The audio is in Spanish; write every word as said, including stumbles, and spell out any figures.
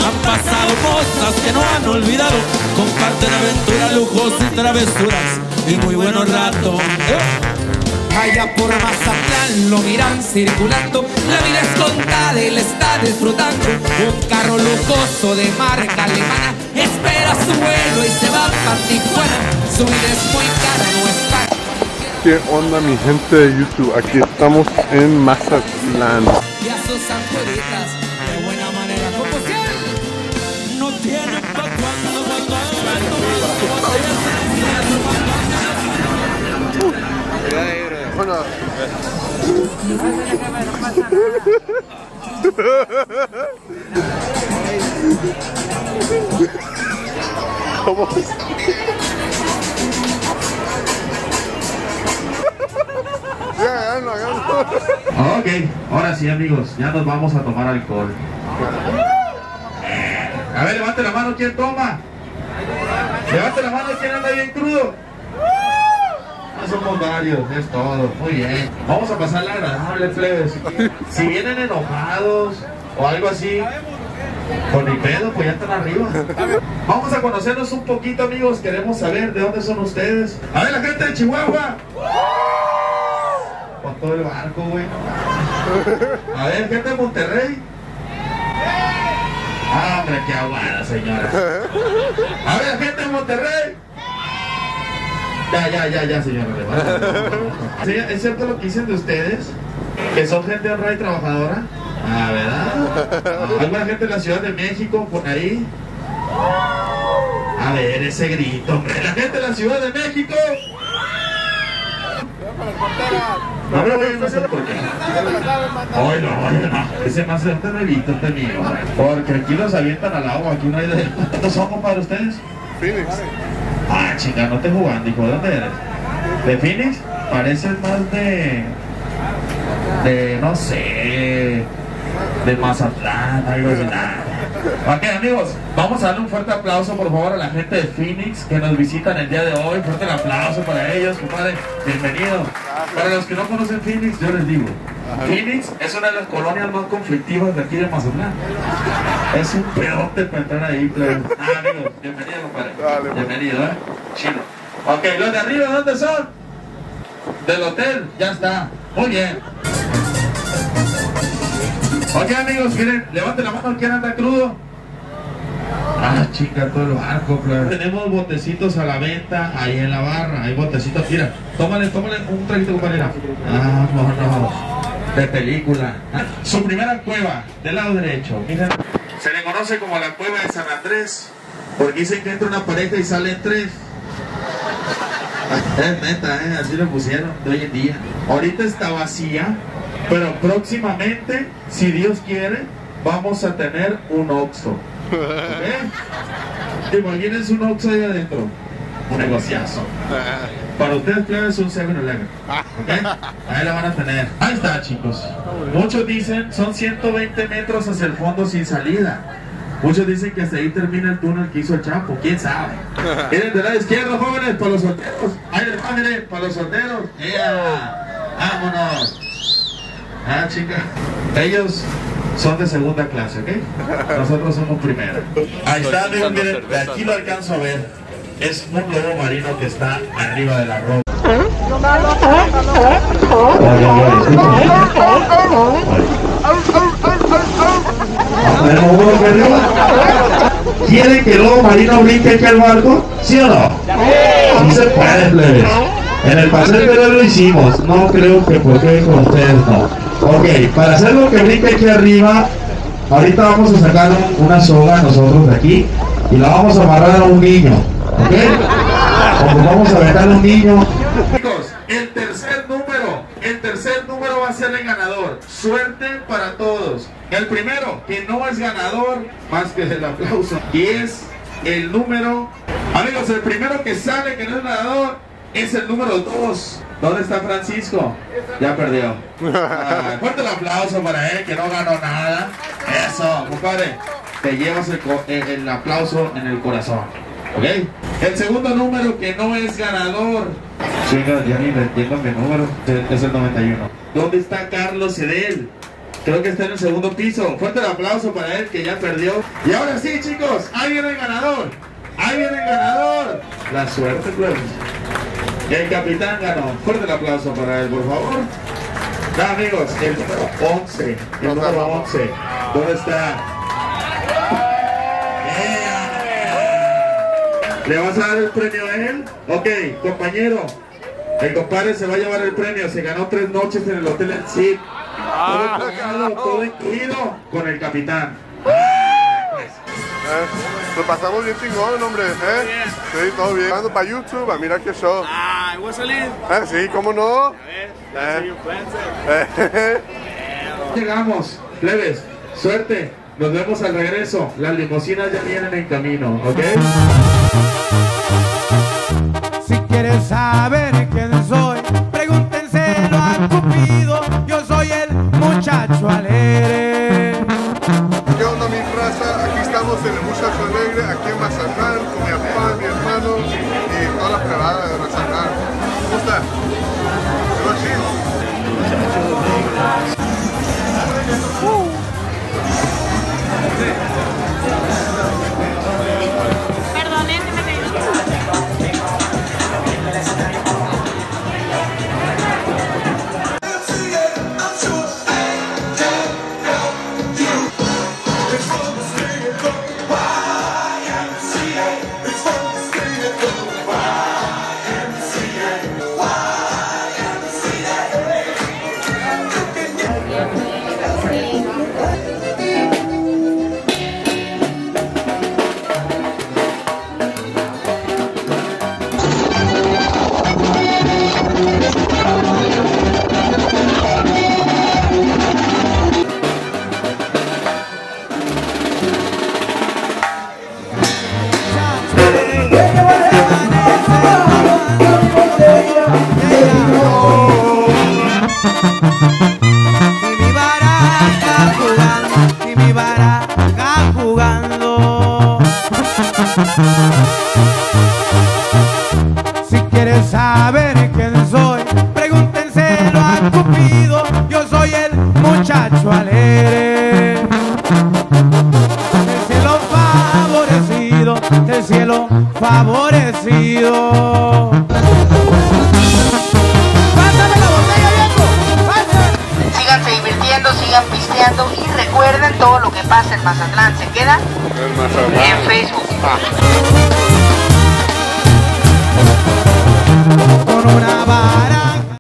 Han pasado cosas que no han olvidado. Comparten aventuras, lujos y travesuras y muy buenos ratos. ¿Eh? Allá por Mazatlán lo miran circulando. La vida es contada y le está disfrutando. Un carro lujoso de marca alemana espera su vuelo y se va para Tijuana. Su vida es muy cara, no es para... ¿Qué onda, mi gente de YouTube? Aquí estamos en Mazatlán. Y a sus ancoritas de buena manera, como siempre. No tienen pa' cuando, cuando, Bueno. ¿Cómo? Ya, ya, no, ya no. Ok, ahora sí, amigos, ya nos vamos a tomar alcohol. A ver, levante la mano, ¿quién toma? Levante la mano, ¿quién anda bien crudo? No somos varios, es todo. Muy bien. Vamos a pasarla agradable, plebes. Si vienen enojados o algo así, con ni pedo, pues ya están arriba. Vamos a conocernos un poquito, amigos. Queremos saber de dónde son ustedes. A ver, la gente de Chihuahua. Con todo el barco, güey. A ver, gente de Monterrey. Ah, hombre, qué aguada, señora. A ver, gente de Monterrey. Ya, ya, ya, ya, señora. Sí, ¿es cierto lo que dicen de ustedes? Que son gente honrada y trabajadora. Ah, ¿verdad? ¿Alguna gente de la Ciudad de México por ahí? A ver, ese grito, hombre. La gente de la Ciudad de México. No me voy a no sé por qué. Ay, no, ay, no. Ese más es un relito este mío. Porque aquí los avientan al agua. Aquí no hay de... ¿Cuántos son para ustedes? Phoenix. Ah, chica, no te jugando, hijo. ¿De dónde eres? ¿De Phoenix? Pareces más de... De, no sé... De Mazatlán, algo así. Nada. Ok, amigos, vamos a darle un fuerte aplauso, por favor, a la gente de Phoenix que nos visitan el día de hoy. Fuerte el aplauso para ellos, compadre. Bienvenido. Para los que no conocen Phoenix, yo les digo, Phoenix es una de las colonias más conflictivas de aquí de Mazatlán. Es un pedote para entrar ahí, pero... Ah, amigos, bienvenido, compadre. Dale, bienvenido, ¿eh? Chino. Ok, los de arriba, ¿dónde son? Del hotel, ya está. Muy bien. Ok, amigos, miren, levanten la mano, ¿quién anda crudo? Ah, chica, todo el barco, claro. Tenemos botecitos a la venta ahí en la barra. Hay botecitos, mira, tómale, tómale un traguito, compañera. Ah, no, no, de película. Ah, su primera cueva, del lado derecho. Miren, se le conoce como la cueva de San Andrés, porque dicen que entra una pareja y salen tres. Es neta, ¿eh? Así lo pusieron de hoy en día. Ahorita está vacía, pero próximamente, si Dios quiere, vamos a tener un Oxxo. ¿Okay? Imagínense un Oxxo ahí adentro. Un negociazo. Para ustedes, plebes, un seven eleven. ¿Okay? Ahí la van a tener. Ahí está, chicos. Muchos dicen, son ciento veinte metros hacia el fondo sin salida. Muchos dicen que hasta ahí termina el túnel que hizo el Chapo. ¿Quién sabe? Miren de la izquierda, jóvenes, para los solteros. Ahí les va, miren, para los solteros. ¡Yeah! ¡Vámonos! Ah, chica. Ellos son de segunda clase, ¿ok? Nosotros somos primera. Ahí está, amigos, miren, de aquí lo alcanzo a ver. Es un lobo marino que está arriba de la roca. ¿Quieren que el lobo marino brinque aquí al barco? ¿Sí o no? Sí se puede, plebes. En el paseo anterior lo hicimos. No creo que por qué con ustedes no. Ok, para hacerlo que brinque aquí arriba, ahorita vamos a sacar un, una soga nosotros de aquí y la vamos a amarrar a un niño. ¿Ok? Como vamos a aventar a un niño. Chicos, el tercer número, el tercer número va a ser el ganador. Suerte para todos. El primero, que no es ganador, más que el aplauso, y es el número... Amigos, el primero que sale que no es ganador es el número dos. ¿Dónde está Francisco? Ya perdió. Ah, fuerte el aplauso para él, que no ganó nada. Eso, compadre. Te llevas el, el, el aplauso en el corazón. ¿Ok? El segundo número que no es ganador. Chinga, ya ni le entiendo mi número. Es el noventa y uno. ¿Dónde está Carlos Edel? Creo que está en el segundo piso. Fuerte el aplauso para él que ya perdió. Y ahora sí, chicos, ahí viene el ganador. Ahí viene el ganador. La suerte, pues. El capitán ganó. Fuerte el aplauso para él, por favor. No, amigos, el número once. El número once. ¿Dónde está? ¿Le vas a dar el premio a él? Ok, compañero. El compadre se va a llevar el premio. Se ganó tres noches en el Hotel El Cid. Todo pagado, todo incluido con el capitán. Eh, lo pasamos bien chingón, hombre. ¿Eh? Sí, todo bien. Ando para YouTube a mirar qué show. Ah, ¿voy a salir? Eh, sí, ¿cómo no? A ver, ya soy influencer. Eh. Llegamos, plebes. Suerte. Nos vemos al regreso. Las limusinas ya vienen en camino, ¿ok? Si quieres saber quién soy, pregúntenselo a Cupido. Yo soy el muchacho alegre. ¿Qué onda, mi raza? Aquí estamos en el Muchacho Alegre, aquí en Mazatlán, con mi papá, mi hermano y toda la privada de Mazatlán. ¿Cómo está? ¿Todo chido? Uh. Perdone, se me cayó. Si quieres saber quién soy, pregúntenselo a Cupido. Yo soy el muchacho alegre, del cielo favorecido, del cielo favorecido. ¡Pásame la botella, viejo! ¡Pásame! Síganse divirtiendo, sigan pisteando y recuerden todo lo que pasa en Mazatlán. Se queda En Mazatlán. en Facebook. Con una vara